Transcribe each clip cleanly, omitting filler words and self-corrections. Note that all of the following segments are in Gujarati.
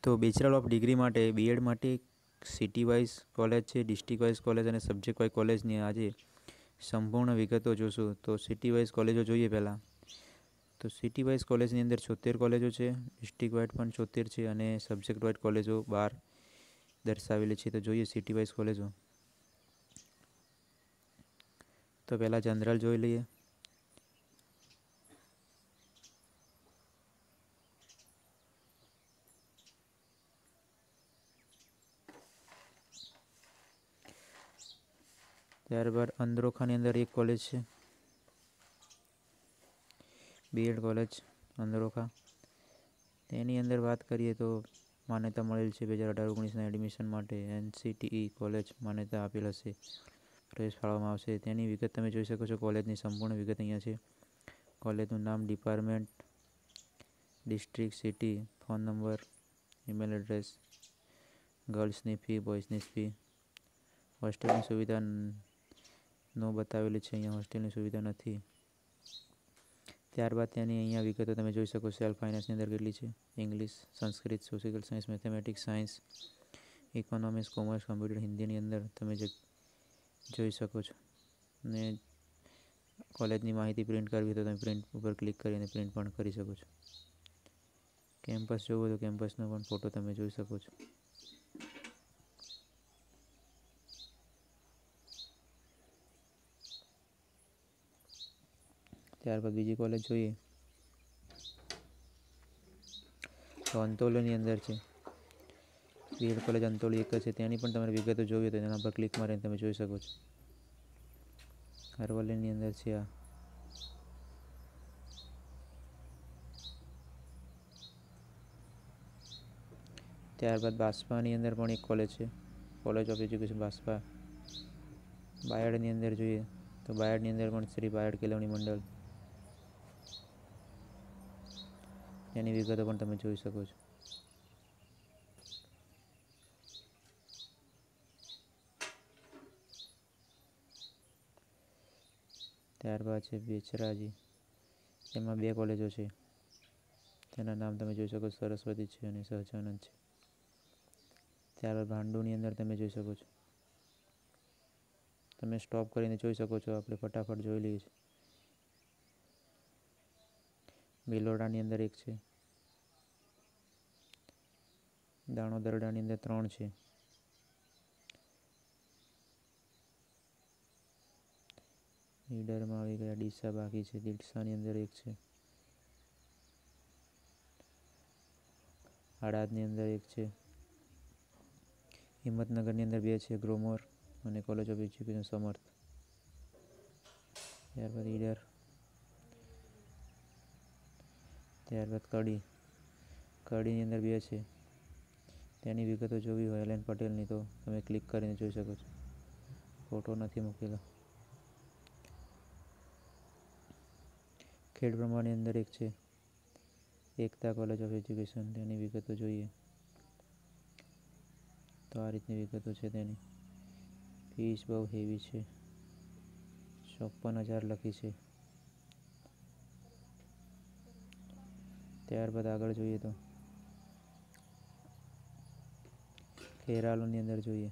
તો બેચલર ઓફ ડિગ્રી માટે બીએડ માટે સિટી વાઇઝ કોલેજ છે, ડિસ્ટ્રિક્ટ વાઇઝ કોલેજ અને સબ્જેક્ટ વાઇઝ કોલેજની આજે સંપૂર્ણ વિગતો જોશું. તો સિટી વાઇઝ કોલેજો જોઈએ પહેલાં. તો સિટી વાઇઝ કોલેજની અંદર 76 કોલેજો છે, ડિસ્ટ્રિક્ટ વાઇઝ પણ 76 છે અને સબ્જેક્ટ વાઇઝ કોલેજો 12 દર્શાવેલી છે. તો જોઈએ સિટી વાઇઝ કોલેજો. તો પહેલાં જનરલ જોઈ લઈએ. ત્યારબાદ અંદરોખાની અંદર એક કોલેજ છે, બીએડ કોલેજ અંદરોખા. તેની અંદર વાત કરીએ તો માન્યતા મળેલ છે 2018-19ના એડમિશન માટે NCTE કોલેજ માન્યતા આપેલ હશે, પ્રવેશ ફાળવવામાં આવશે. તેની વિગત તમે જોઈ શકો છો. કોલેજની સંપૂર્ણ વિગત અહીંયા છે. કોલેજનું નામ, department, district, city, phone number, email address, ગર્લ્સની ફી, બોયઝની ફી. હોસ્ટેલની સુવિધા નો બતાવેલી છે, અહીંયા હોસ્ટેલની સુવિધા નથી. ત્યારબાદ તેની અહીંયા વિગતો તમે જોઈ શકો. સેલ્ફ ફાઇનાન્સની અંદર કેટલી છે, English, Sanskrit, social science, mathematics, science, economics, commerce, computer, હિન્દીની અંદર તમે જોઈ શકો છો. અને કોલેજની માહિતી પ્રિન્ટ કરવી તો તમે પ્રિન્ટ ઉપર ક્લિક કરીને પ્રિન્ટ પણ કરી શકો છો. કેમ્પસ જોવો તો કેમ્પસનો પણ ફોટો તમે જોઈ શકો છો. ત્યારબાદ બીજી કોલેજ જોઈએ તો અંતોલીની અંદર છે, બીએડ કોલેજ અંતોલી એક છે. તેની પણ તમારે વિગતો જોવી તો તેના પર ક્લિક મારીને તમે જોઈ શકો છો. અરવલ્લીની અંદર છે આ. ત્યારબાદ બાસ્પાની અંદર પણ એક કોલેજ છે, કોલેજ ઓફ એજ્યુકેશન બાસ્પા. બાયડની અંદર જોઈએ તો બાયડની અંદર પણ શ્રી બાયડ કેળવણી મંડળ, એની વિગતો પણ તમે જોઈ શકો છો. ત્યારબાદ છે બેચરાજી, એમાં 2 કોલેજો છે. તેના નામ તમે જોઈ શકો. સરસ્વતી છે અને સહજાનંદ છે. ત્યારબાદ ભાંડુની અંદર તમે જોઈ શકો છો. તમે સ્ટોપ કરીને જોઈ શકો છો. આપણે ફટાફટ જોઈ લઈએ છીએ. ભિલોડાની અંદર એક છે, દાણોદરડાની અંદર 3 છે. ઈડરમાં આવી ગયા. ડીસા બાકી છે. ડીસાની અંદર એક છે. હળાદની અંદર એક છે. હિંમતનગરની અંદર 2 છે, ગ્રોમોર અને કોલેજ ઓફ એજ્યુકેશન સમર્થ. ત્યારબાદ ઈડર. ત્યારબાદ કડીની અંદર 2 છે. તેની વિગતો જોવી હોય LN પટેલની તો તમે ક્લિક કરીને જોઈ શકો છો. ફોટો નથી મૂકેલો. ખેડબ્રહ્માની અંદર એક છે, એકતા કોલેજ ઓફ એજ્યુકેશન. તેની વિગતો જોઈએ તો આ રીતની વિગતો છે. તેની ફીસ બહુ હેવી છે, 54,000 લખી છે. ત્યારબાદ આગળ જોઈએ તો ખેરાલુની અંદર જોઈએ,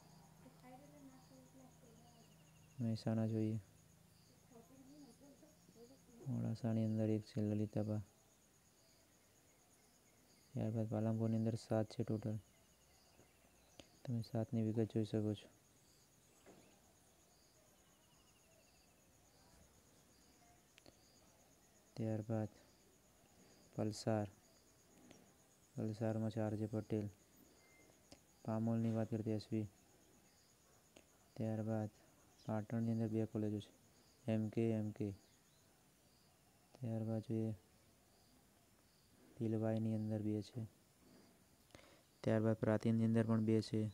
મહેસાણા જોઈએ, મોડાસાની અંદર એક છે, લલિતાબા. ત્યારબાદ પાલનપુરની અંદર 7 છે ટોટલ. તમે 7ની વિગત જોઈ શકો છો. ત્યારબાદ વલસાડમાં 4 છે, પટેલ. પામોલની વાત કરીએ તો SV. ત્યારબાદ પાટણની અંદર 2 કોલેજો છે, MK. ત્યારબાદ જોઈએ ભીલવાઈની અંદર 2 છે. ત્યારબાદ પ્રાંતિજની અંદર પણ 2 છે.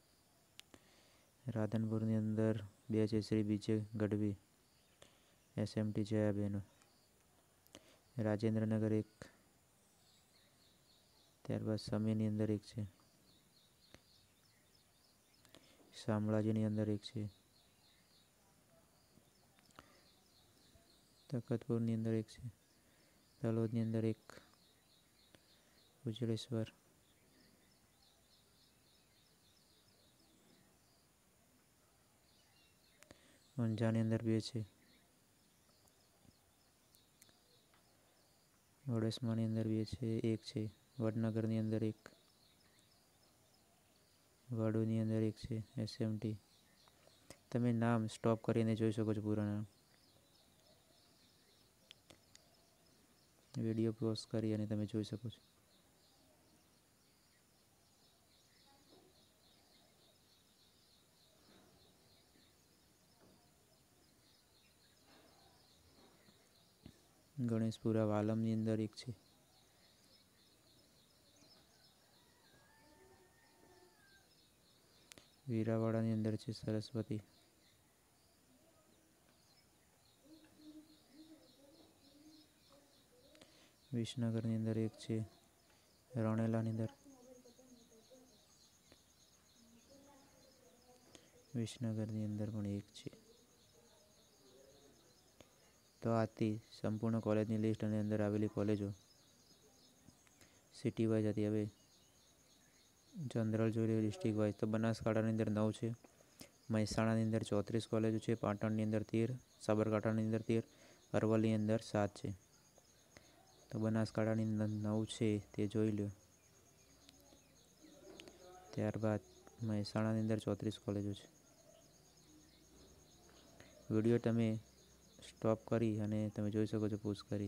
રાધનપુરની અંદર 2 છે, શ્રી BJ ગઢવી, SMT જયાબેન. રાજેન્દ્રનગર 1. ત્યારબાદ સમીની અંદર 1 છે, શામળાજીની અંદર 1 છે, તખતપુરની અંદર 1 છે, તલોદની અંદર 1, ઉજળેશ્વર, ઊંઝાની અંદર 2 છે, વડોદરાની અંદર 2 છે, 1 છે, વડનગરની અંદર 1, વડોદરાની અંદર 1 છે, એસએમટી. તમે નામ સ્ટોપ કરીને જોઈ શકો છો પૂરા નામ. વિડીયો પોઝ કરી અને તમે જોઈ શકો છો. ગણેશપુરા વાલમની અંદર 1 છે, વીરાવાડાની અંદર છે સરસ્વતી, વિસનગરની અંદર 1 છે, રણેલાની અંદર, વિસનગરની અંદર પણ 1 છે. તો આથી સંપૂર્ણ કોલેજની લિસ્ટ અને અંદર આવેલી કોલેજો સિટી વાઇઝ હતી. હવે જનરલ જોઈ લઈએ ડિસ્ટ્રિક્ટ વાઇઝ. તો બનાસકાંઠાની અંદર 9 છે, મહેસાણાની અંદર 34 કોલેજો છે, પાટણની અંદર 13, સાબરકાંઠાની અંદર 13, અરવલ્લીની અંદર 7 છે. તો બનાસકાંઠાની અંદર 9 છે તે જોઈ લો. ત્યારબાદ મહેસાણાની અંદર 34 કોલેજો છે. વિડીયો તમે સ્ટોપ કરી અને તમે જોઈ શકો છો પોઝ કરી.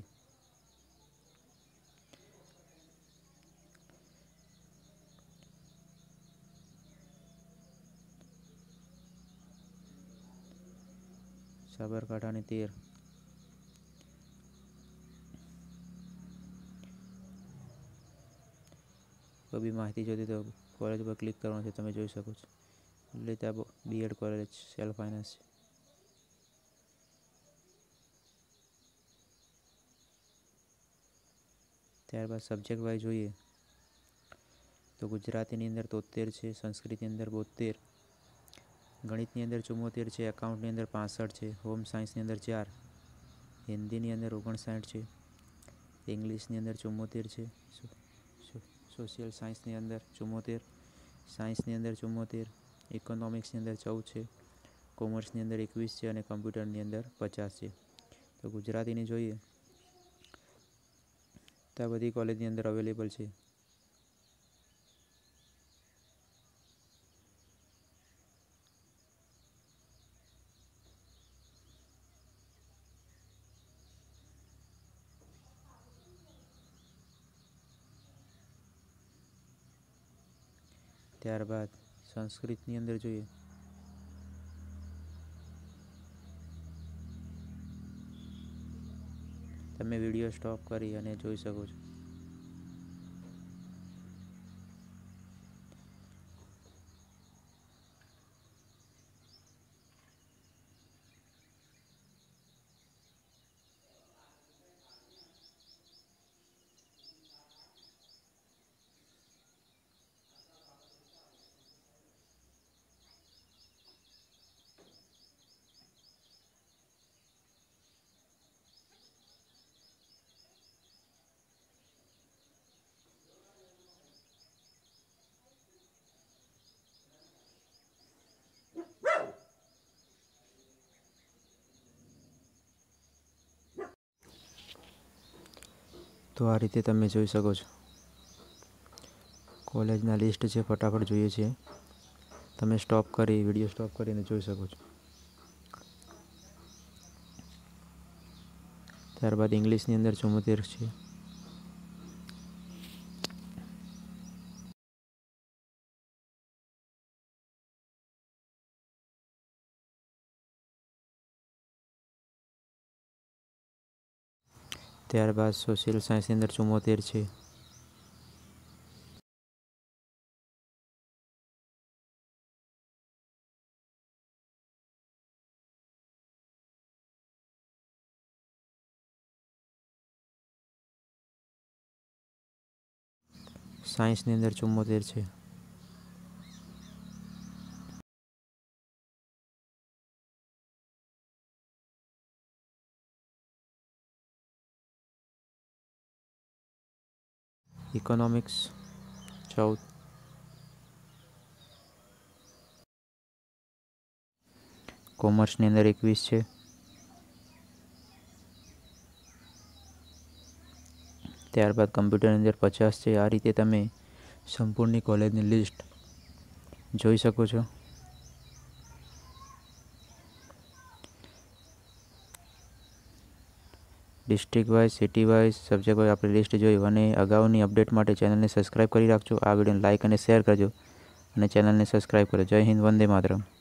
સાબરકાંઠાની 13, કોઈ બી માહિતી જોઈતી તો કોલેજ પર ક્લિક કરવાનું છે, તમે જોઈ શકો છો. Lalita B Ed college self finance. ત્યારબાદ સબ્જેક્ટ વાઇઝ જોઈએ તો ગુજરાતીની અંદર 73 છે, સંસ્કૃતની અંદર 72, ગણિતની અંદર 74 છે, એકાઉન્ટની અંદર 65 છે, હોમ સાયન્સની અંદર 4, હિન્દીની અંદર 59 છે, ઇંગ્લિશની અંદર 74 છે, સોશિયલ સાયન્સની અંદર 74, સાયન્સની અંદર 74, ઇકોનોમિક્સની અંદર 14 છે, કોમર્સની અંદર 21 છે અને કમ્પ્યુટરની અંદર 50 છે. તો ગુજરાતીની જોઈએ તો આ બધી કોલેજની અંદર અવેલેબલ છે. ત્યારબાદ સંસ્કૃતની અંદર જોઈએ તમે વિડીયો સ્ટોપ કરી અને જોઈ શકો છો. તો આ રીતે તમે જોઈ શકો છો કોલેજના લિસ્ટ છે. ફટાફટ જોઈએ છીએ. તમે સ્ટોપ કરી વિડીયો સ્ટોપ કરીને જોઈ શકો છો. ત્યારબાદ ઇંગ્લિશની અંદર 74 છે, ત્યારબાદ સોશિયલ સાયન્સની અંદર 74 છે, સાયન્સની અંદર 74 છે, ઇકોનોમિક્સ 14, કોમર્સની અંદર 21 છે. ત્યારબાદ કમ્પ્યુટરની અંદર 50 છે. આ રીતે તમે સંપૂર્ણ કોલેજની લિસ્ટ જોઈ શકો છો. District wise, city wise, subject wise આપણે લિસ્ટ જોયું. અને અગાઉની અપડેટ માટે ચેનલને સબસ્ક્રાઈબ કરી રાખજો. આ વિડીયોને લાઇક અને શેર કરજો અને ચેનલને સબસ્ક્રાઈબ કરો. જય હિન્દ, વંદે માતરમ.